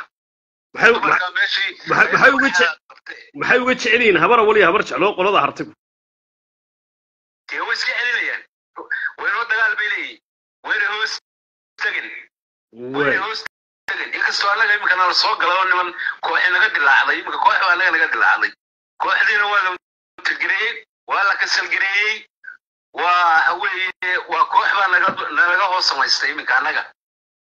maxay uga jeceliin habar awal iyo habar jecloo qolada hartigu dee way iska celinayaan waynoo dagaal bay leeyihin wayna hoos tagin inkastoo annaga imika nala soo gala oo niman kooxi naga dilaacday imika koox baa annaga naga dilaacday kooxdiina waa la tirgireeyey ولا كسلجري وكوح نلقى هو سمايستي من كانجا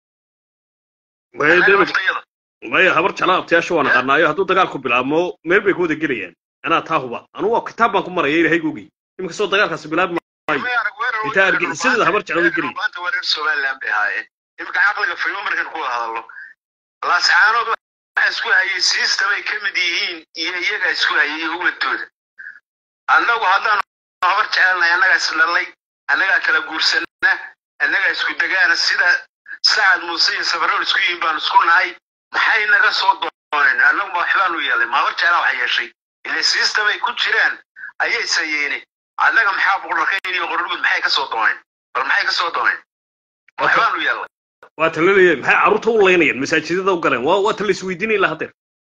ما هي خبرت على أبتياش وأنا قرنا يا هدو دجالكم بالعمو مير بيكود الجريان أنا تاهوا أنا هو كتاب بانكم مرة يري هيجوجي يمكن صوت دجال خاص بلاد ما يتارجع سيد خبرت على الجري أنت ورير سؤال لام بهاي يمكن عقلك في يوم مركن كل هذا الله لا سعانو اسكو هاي سيستم كمديين ييغا اسكو هاي هو التود أنا وهذا خبرت على أنا اسلالي أنا كلا غورسنا أنا اسكو دجال السيد ساعد موسى سفرول اسكو يبان اسكو هاي maxay naga soo dooneen anagu waxbaan u yeelay ma horta wax yeeshay ilaa system ay ku jiraan ayay sayeeyeen anaga maxaa boqorkeen iyo qorulud maxay ka soo dooneen bal maxay ka soo dooneen waxbaan u yeelay waa talaleeyay maxay caruurta u leynayeen masaajidada u galeen waa tal isweydiinay la hadeer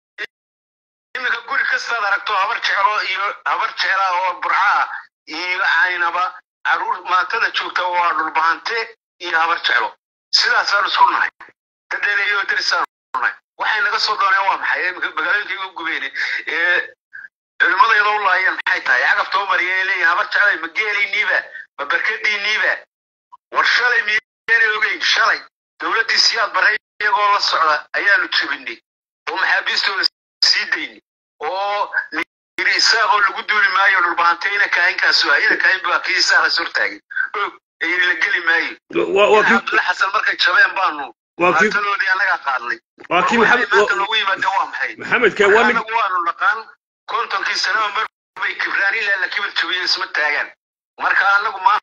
imika guri kasta aragto habar jecelo oo burca iyo aynaba caruur maatada joogta waa dhulbaante iyo habar jecelo sidaas aan isku nahay tadeeyo dirsan waxay naga soo dooneen waa maxay magaalooyinka ugu gubeeyay culimada iyadoo u laayeen maxay tahay cagafta u mariyay leeyahay habar jecel ma geeliniiba ma barkadiiniiba war shalay miyeen ogeyn shalay dawladii siyaad baray iyagoo la socda ayaanu jibinay oo maxaabiistooda sii daynay oo isaaqoo lagu duuli maayo dhulbaantayna kaahinkaas waa ina kaahin baa kii isaaqa surtaagay ay la geli maayo waa Abdullah Xasan markay jabeen baanu وكيلودي أنا قاعدني. وكيل محمد كواني. أنا قوانو لقان كنت كي سنة مربي كبراني لأن كبر تبي اسمه تاجن. مركا أنا قما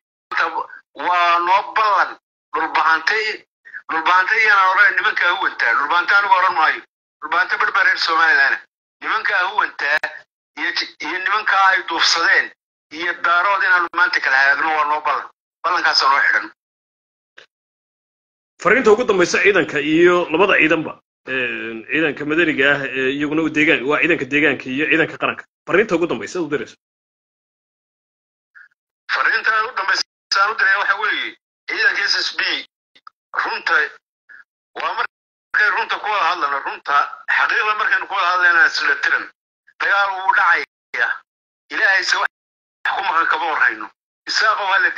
ونوبلن ربانتي أنا أورا نبنك هو أنت ربانتي أنا ورا ماي ربانتي بدبرين سومالي أنا نبنك هو أنت نبنك هاي دوفصدين يدارو دين المنطقة هاي أنا ونوبلن بلن كاسر واحد. fariinta ugu dambaysa ciidanka iyo labada ciidanba ciidanka madaniga ah iyaguna u deegaan waa ciidanka deegaanka iyo ciidanka qaranka fariinta ugu dambaysa u dirayso fariinta ugu dambaysa u diray waxa weeye ciidanka SSB runta waa markay runta ku hadlana runta xaqiiqda markay ku hadlayna isla tiran dagaal uu dhacaya ilaahay soo ku maqan kaba warayno isaaqo hal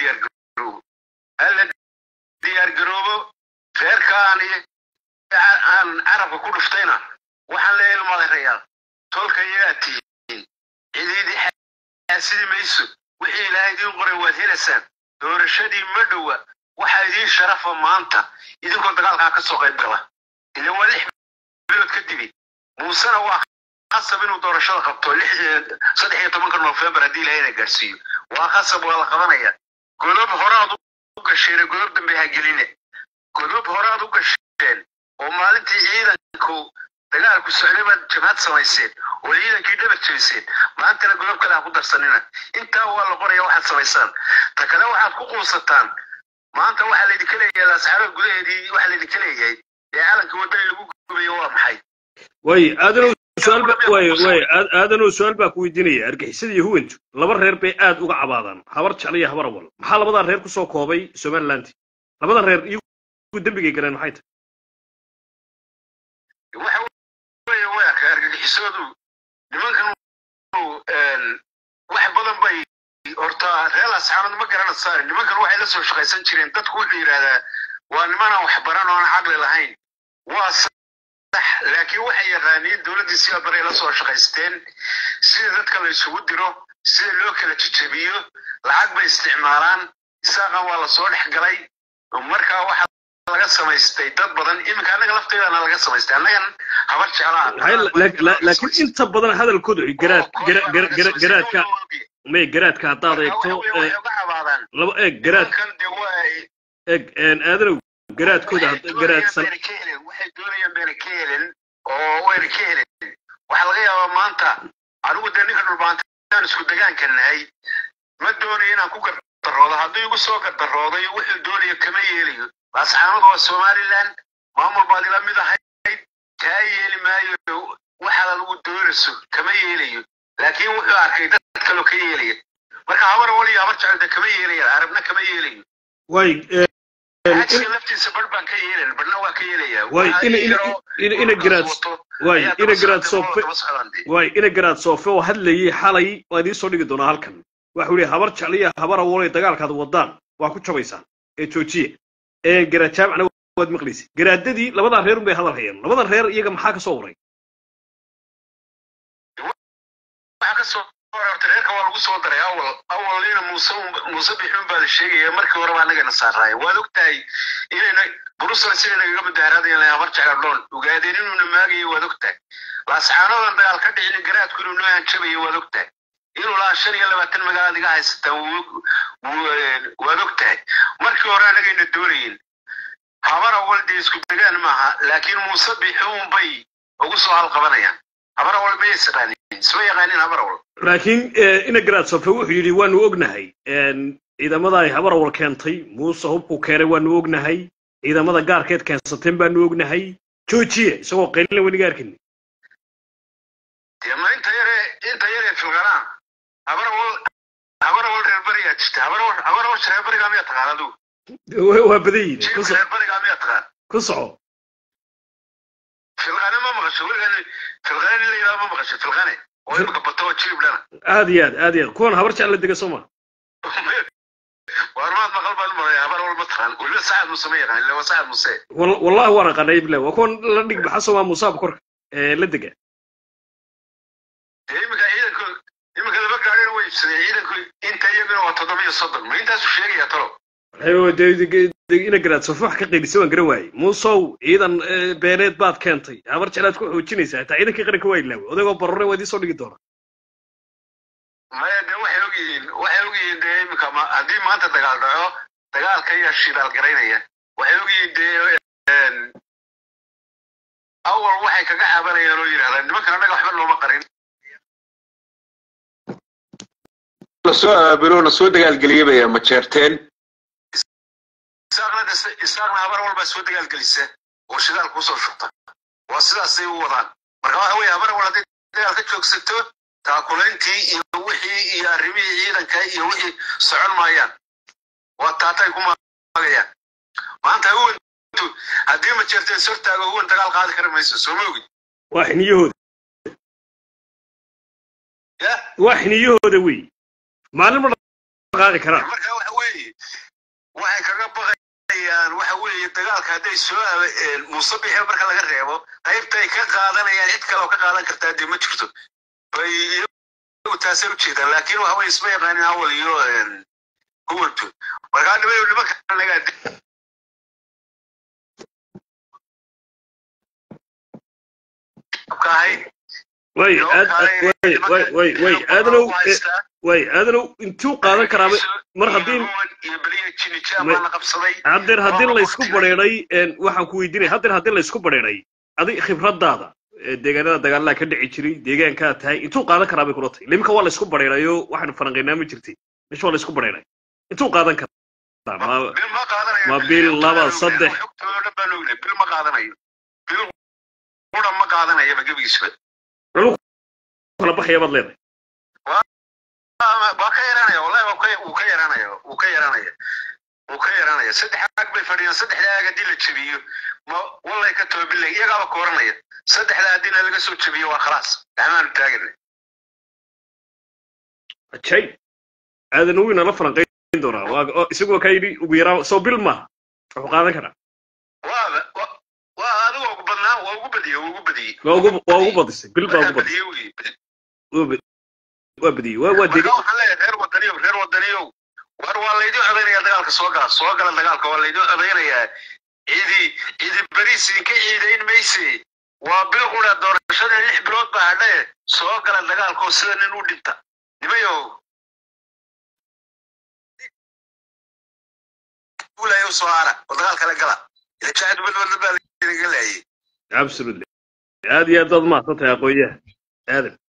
diyaar garoobo feerkaan aan carabka ku dhuftayna waxaan leeyahay madaxreeyal tolka yaatihiin ciidii xasidii mayso wixii ilaahay idin qoray waad helaysaan doorashadii ma dhowa waxa idin sharafa maanta idinkoo dagaalka ka soo qayb gala ilaa waa 6 bilood kadib muusana waa qasab inuu doorashada qabto 13 November hadii ilaahay gaarsiiyo waa qasab waa la qabanaya golob horaad u gashay golob dambe ha geline golob horaad u gasheen oo maalintii ciidanku dagaalku socdayba jabhad samaysay oo ciidankii dhabar jeesay maantana golob kale ku darsanina inta waa la qoraya waxaad samaysaan ta kale waxaad ku quusataan maanta waxa la idin kaleeyahay asxaabta gudaheedii waxa la idin kaleeyahay ee caalamka wadada lagu gubayo waa maxay way aadano su'aal baa ku weydiinaya argixisada huwantu laba reer bay aad uga cabaadaan habar jecel habar wal maxaa labada reer ku soo koobay Somaliland labada reer iyagu dambiga galeen maxay tahay waxa way argixisadu nimankan wax badan bay horta reer asxaabada ma garanaysaa nimankan waxay la soo shaqaysan jireen dadku wuxuu yiraahdaa waa niman wax baran oo aan caqli lahayn waa laakiin waxay yaqaaniin dawladda si baray la soo shaqaysteen sida dadka la isugu diro sida loo kala jajabiyo lacag bay isticmaalaan isaaqan waa la soo dhaxgalay marka waxa laga samaystay dad badan imika anaga lafteedana laga samaystay anagan habar jeclaa laakiin inta badan hadalkoodu garaadka may garaadka hadaad eegto laba garaadkan aadanow garaadkooda garaadsan waxay doonayaan been ka helin oo way ka helin waxa laga yaabaa maanta anigu ninka dhulbaantaan isku deegaankanahay ma doonayo inaan ku gardaroodo haddii igu soo gardarooday wuxuu doonayo kama yeelayo asxaabadu waa Somaliland maamul baad ila mid ahayd kaa yeeli maayo waxa lagu doorayso kama yeelayo laakiin wuxuu arkay dad kale ka yeelaya marka habar wali habar jecel kama yeelayo arabna kama yeelayo way أنا لفتي بربان كيلين برنوا كيليا واي إن جراد صوفي واي إن جراد صوفي وهذا اللي حالي وادي صدق دونا هالكن waxa uu habar jecliya habar awolay dagaalkaad wadaan waa ku jabaysan ee joojiye ee garajaamcna waad maqlaysi garaadadii labada reer bay hadal hayeen labada reer iyaga maxaa ka soo waray waxa ka soo waray reerka waa lagu soo daray awalina muuse bixin baa la sheegay markii hore anaga nasaaray waad ogtahay inayna burusal sidii naga mudaharaadeen la habar jecel dhoon ogaadeen inuu namaagay waad ogtahay laascaanodan dagaal ka dhicin garaadku inuu noo hanjabay waad ogtahay inuu la 25 magaalada iga haysata waad ogtahay markii hore anagayna doonayeen habar awal de isku degaan maaha laakiin muuse bixin bay ugu soo halqabanayaan habar awal bay isqaaneen soo yaqaaneen habar awal laakiin ina garaad safo wuxuu yiri waanu ognahay ciidamada ay habar awal keentay muuse hubku keenay waanu ognahay ciidamada gaarkeed keensateen baanu ognahay joojiye isagoo qeylin weli gaarkin ma inta yare filqaraan habar awal reer bariga jirta habar awal reer bariga ma taqaanadu waa badayeen reer bariga ma taqaan ku soco filqane ma maqasho filqane la yiraahdo ma maqasho filqane oo imka bato jilib lana aad iyo aad kuwan habar jecel la diga Soomaa warmaad maqal baan maray habar wal matqan wala saad musameeyay la wasaad musay wallahi waan qanay bilaa waa kuwan la dhig baxa Soomaa musaab korka la diga imka laba gaareen way ibsadeen ciidanku inta iyaguna waa 730 ma intaas u sheegaya talo ayuu ina garaad safo wax ka qeybisay waan garan waayay muusow ciidan beeleed baad keentay habar jecelaad ku xoojinaysaa taa ciidankii qaranka waa ilaaw odagoo barore waa idin soo dhigi doona maya de waxay ogyihiin de imika haddii maanta dagaal dhaco dagaalka iyo shidaal garaynaya waxay ogyihiin de awal waxay kaga caabanayaan oo yidhahdaan nimankan annaga waxba looma qarin lasoo aabilo lasoo dagaalgeliyay bay ma jeerteen isaaqna habar walba soo dagaalgelisa oo shidaal ku soo shubta waa sidaasay u wadaan marka waxa weeye habar walba dagaal ka joogsato taakuleyntii iyo wixii iyo arrimihii ciidanka iyo wixii socon maayaan waa taatay ku maagayaan maanta huwantu haddii ma jeerteen sortaaga huwan dagaal qaadi kara mayso soo ma ogid waxniyahooda wey maalin ma qaadi karaan marka waxa weeye waxay kaga baqayaan waxa weeye dagaalka hadday soo muuse bixin marka laga reebo qaybtay ka qaadanayaan cid kale oo ka qaadan kartaa dee ma jirto bay taasay u jeedaan laakiin waxa weeye isma yaqaanin awal iyo huwantu markaa nimanka nagaa aadanow intuu qaadan karaa mar haddii haddii la isku bareeray waxaan ku weydiinaya haddii la isku bareeray adig khibradaada deegaanada dagaalada ka dhici jiray deegaankaa tahay intuu qaadan karaa bay kula tahay limka waa la isku bareerayo waxaan faranqaynaa ma jirtay meesha waa la isku bareeray intuu qaadan karaa ma bil 2 3 bil ma qaadanayo bil ma qaadanayo gabigiisba kala baxaya baad leedahay waa ka yaraanaya wallahi wuu ka yaraanaya saddex aag bay fadhiyaan saddexda aag haddii la jabiyo ma wallahi ka toobillay iyagaaba ka oranaya saddexda haddiina laga soo jabiyo waa khalaas gacmaanu taaganay ajay aadan weyna la falanqayn doonaa isagoo ka yidhi ugu yaraa soo bil maaha wuxuu qaadan karaa waa adigoo ugu badnaa waa ugu badiyey waa ugu badisay bil baa ugu badisay waa badiyey waa degay waxaan leeyahay reer wadaniyow war waa laydin codaynaya dagaalka soo gala dagaalka waa laydin codaynayaa cidi bariis idinka ciidayn mayse waa bil qura doorashada 6 bilood baa hadhaye soo gala dagaalkoo sida nin u dhinta nimayow ulayo soo ara oo dagaalka la gala ila jaacid badwalba baa laga leeyay absolutely aad iyo aad dad ma tahay aqooyaha aadan